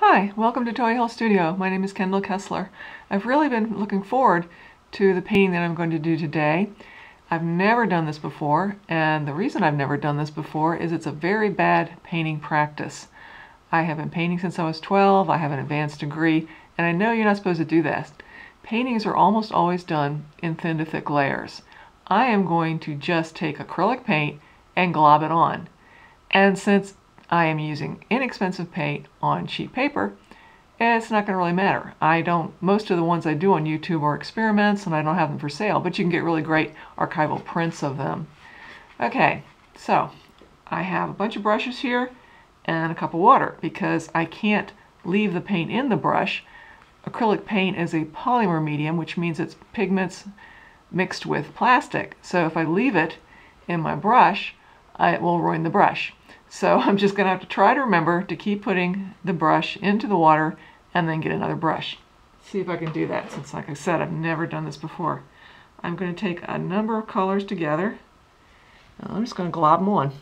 Hi, welcome to Toy Hill Studio. My name is Kendall Kessler. I've really been looking forward to the painting that I'm going to do today. I've never done this before, and the reason I've never done this before is it's a very bad painting practice. I have been painting since I was 12, I have an advanced degree, and I know you're not supposed to do that. Paintings are almost always done in thin to thick layers. I am going to just take acrylic paint and glob it on. And since I am using inexpensive paint on cheap paper, it's not going to really matter. Most of the ones I do on YouTube are experiments and I don't have them for sale, but you can get really great archival prints of them. Okay, so I have a bunch of brushes here and a cup of water because I can't leave the paint in the brush. Acrylic paint is a polymer medium, which means it's pigments mixed with plastic. So if I leave it in my brush, it will ruin the brush. So I'm just going to have to try to remember to keep putting the brush into the water and then get another brush. See if I can do that, since like I said, I've never done this before. I'm going to take a number of colors together. I'm just going to glob them on.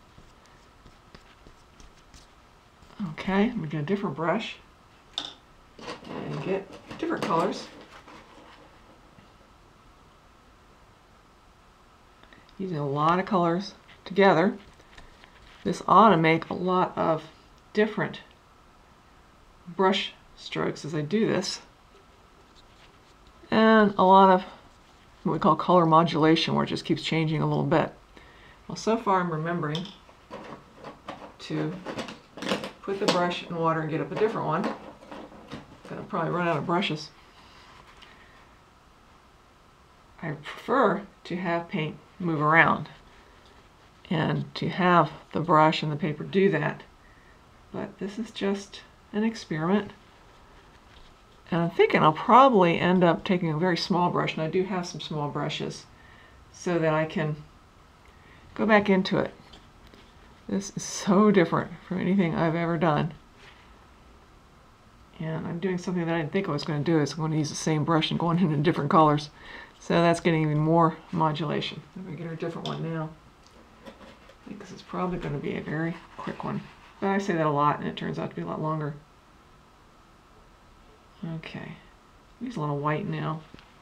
Okay, I'm going to get a different brush and get different colors. Using a lot of colors together. This ought to make a lot of different brush strokes as I do this, and a lot of what we call color modulation, where it just keeps changing a little bit. Well, so far I'm remembering to put the brush in water and get up a different one. I'm going to probably run out of brushes. I prefer to have paint move around and to have the brush and the paper do that. But this is just an experiment. And I'm thinking I'll probably end up taking a very small brush, and I do have some small brushes, so that I can go back into it. This is so different from anything I've ever done. And I'm doing something that I didn't think I was going to do. I'm going to use the same brush and going into different colors. So that's getting even more modulation. I'm going to get her a different one now. I think this is probably going to be a very quick one. But I say that a lot, and it turns out to be a lot longer. Okay. Use a little white now.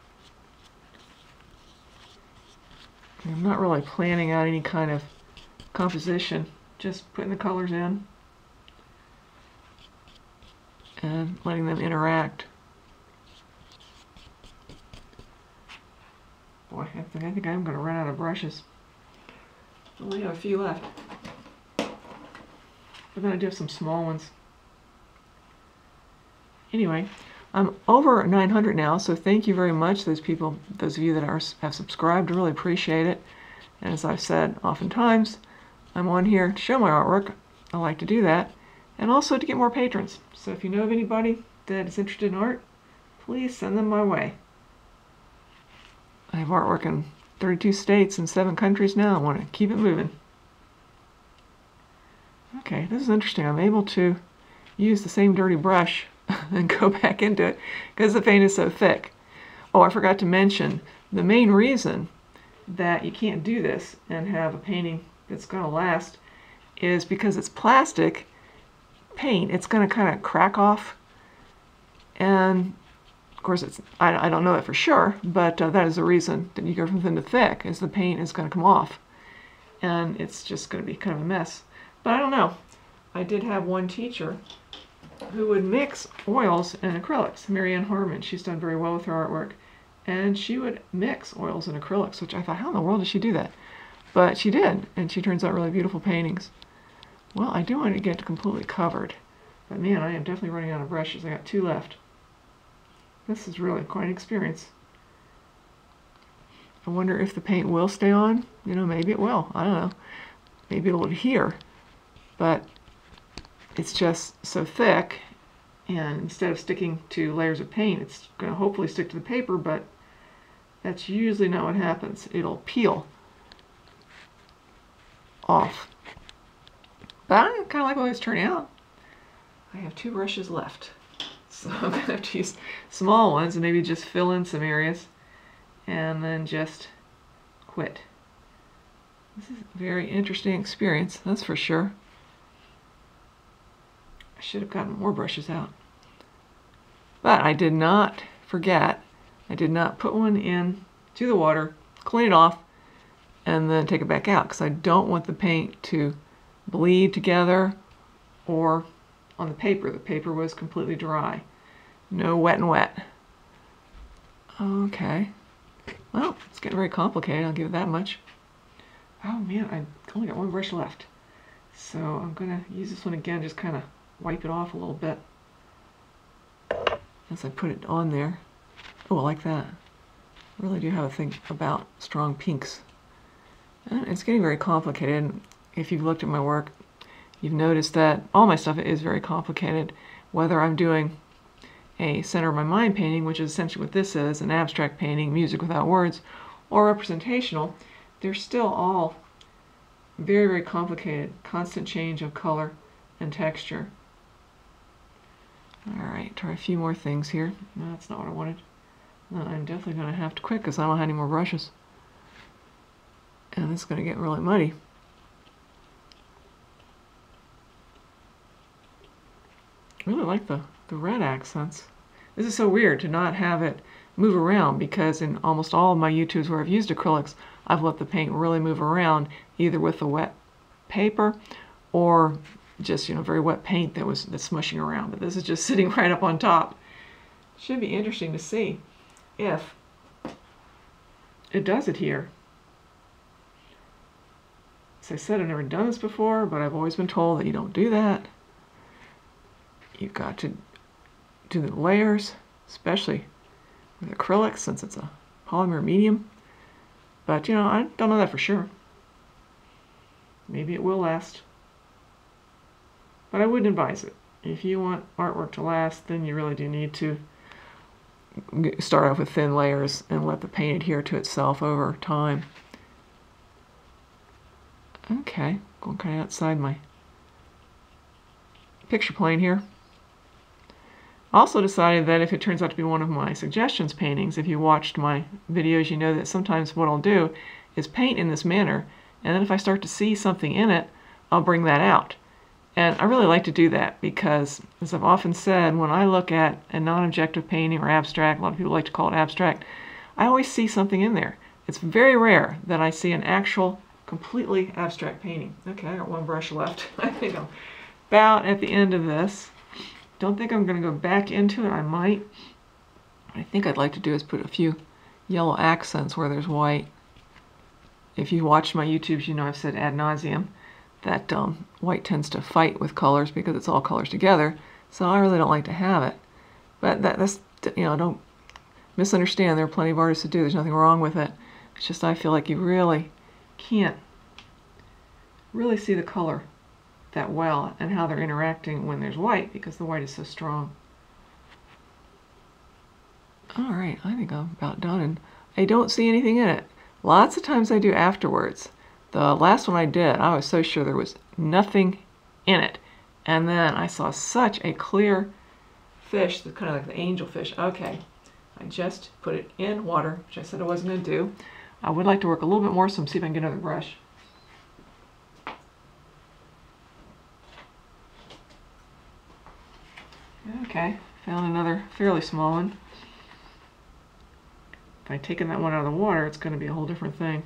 I'm not really planning out any kind of composition. Just putting the colors in and letting them interact. Boy, I think I'm going to run out of brushes. I only have a few left. But then I do have some small ones. Anyway, I'm over 900 now, so thank you very much, those of you that have subscribed. I really appreciate it. And as I've said oftentimes, I'm on here to show my artwork. I like to do that. And also to get more patrons. So if you know of anybody that is interested in art, please send them my way. I have artwork in 32 states and 7 countries now. I want to keep it moving. Okay, this is interesting. I'm able to use the same dirty brush and go back into it because the paint is so thick. Oh, I forgot to mention, the main reason that you can't do this and have a painting that's going to last is because it's plastic paint. It's going to kind of crack off, and of course I don't know that for sure, but that is the reason that you go from thin to thick, is the paint is going to come off and it's just going to be kind of a mess. But I don't know. I did have one teacher who would mix oils and acrylics. Mary Ann Harmon, she's done very well with her artwork, and she would mix oils and acrylics, which I thought, how in the world did she do that? But she did, and she turns out really beautiful paintings. Well, I do want to get completely covered, but man, I am definitely running out of brushes. I got 2 left. This is really quite an experience. I wonder if the paint will stay on. You know, maybe it will. I don't know. Maybe it'll adhere. But it's just so thick, and instead of sticking to layers of paint, it's going to hopefully stick to the paper, but that's usually not what happens. It'll peel off. But I kind of like the way it's turning out. I have 2 brushes left. So I'm going to have to use small ones and maybe just fill in some areas and then just quit. This is a very interesting experience, that's for sure. I should have gotten more brushes out. But I did not forget. I did not put one in to the water, clean it off, and then take it back out because I don't want the paint to bleed together or on the paper. The paper was completely dry. No wet and wet. Okay. Well, it's getting very complicated, I'll give it that much. Oh man, I only got one brush left. So I'm going to use this one again, just kind of wipe it off a little bit as I put it on there. Oh, I like that. I really do have a thing about strong pinks. And it's getting very complicated. If you've looked at my work, you've noticed that all my stuff is very complicated. Whether I'm doing a center of my mind painting, which is essentially what this is, an abstract painting, music without words, or representational, they're still all very, very complicated. Constant change of color and texture. Alright, try a few more things here. No, that's not what I wanted. No, I'm definitely going to have to quit because I don't have any more brushes. And it's going to get really muddy. I really like the red accents. This is so weird to not have it move around because in almost all of my YouTubes where I've used acrylics, I've let the paint really move around either with the wet paper or just, very wet paint that's smushing around. But this is just sitting right up on top. Should be interesting to see if it does adhere. As I said, I've never done this before, but I've always been told that you don't do that. You've got to do the layers, especially with acrylics since it's a polymer medium. But, I don't know that for sure. Maybe it will last. But I wouldn't advise it. If you want artwork to last, then you really do need to start off with thin layers and let the paint adhere to itself over time. Okay, going kind of outside my picture plane here. I also decided that if it turns out to be one of my suggestions paintings, if you watched my videos, you know that sometimes what I'll do is paint in this manner, and then if I start to see something in it, I'll bring that out. And I really like to do that because, as I've often said, when I look at a non-objective painting or abstract, a lot of people like to call it abstract, I always see something in there. It's very rare that I see an actual, completely abstract painting. Okay, I got one brush left. I think I'm about at the end of this. Don't think I'm going to go back into it. I might. What I think I'd like to do is put a few yellow accents where there's white. If you watch my YouTubes, you know I've said ad nauseum that white tends to fight with colors because it's all colors together. So I really don't like to have it. But that's, don't misunderstand. There are plenty of artists who do. There's nothing wrong with it. It's just I feel like you really can't really see the color that well and how they're interacting when there's white because the white is so strong. Alright, I think I'm about done and I don't see anything in it. Lots of times I do afterwards. The last one I did, I was so sure there was nothing in it. And then I saw such a clear fish, that's kind of like the angel fish. Okay, I just put it in water, which I said I wasn't going to do. I would like to work a little bit more, so I'm see if I can get another brush. Okay, found another fairly small one. If I'd taken that one out of the water, it's going to be a whole different thing.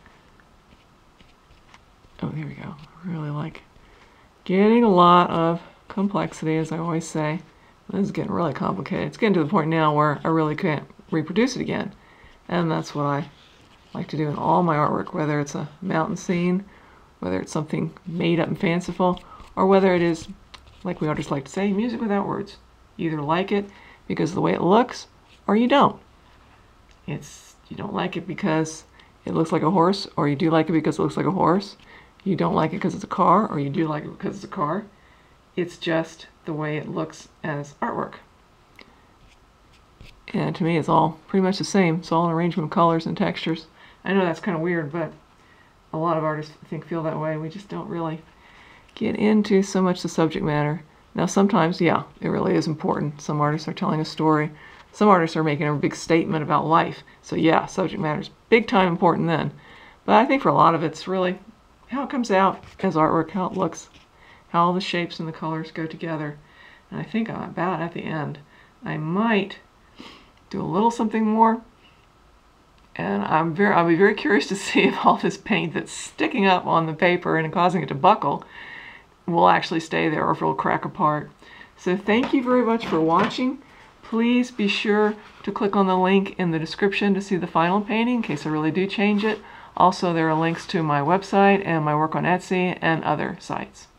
Oh, there we go. I really like getting a lot of complexity, as I always say. This is getting really complicated. It's getting to the point now where I really can't reproduce it again. And that's what I like to do in all my artwork, whether it's a mountain scene, whether it's something made up and fanciful, or whether it is, like we artists like to say, music without words. You either like it because of the way it looks, or you don't. You don't like it because it looks like a horse, or you do like it because it looks like a horse. You don't like it because it's a car, or you do like it because it's a car. It's just the way it looks as artwork. And to me, it's all pretty much the same. It's all an arrangement of colors and textures. I know that's kind of weird, but a lot of artists, I think, feel that way. We just don't really get into so much the subject matter. Now, sometimes, yeah, it really is important. Some artists are telling a story. Some artists are making a big statement about life. So, yeah, subject matter is big time important then. But I think for a lot of it, it's really how it comes out as artwork, how it looks, how all the shapes and the colors go together. and I think I'm about at the end. I might do a little something more, and I'll be very curious to see if all this paint that's sticking up on the paper and causing it to buckle will actually stay there or if it'll crack apart. So thank you very much for watching. Please be sure to click on the link in the description to see the final painting in case I really do change it. Also, there are links to my website and my work on Etsy and other sites.